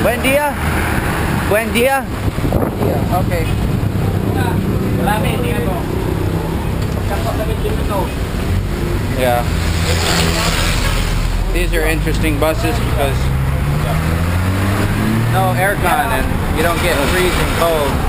Buen dia. Buen dia. Okay. Yeah. These are interesting buses because no aircon and you don't get freezing cold.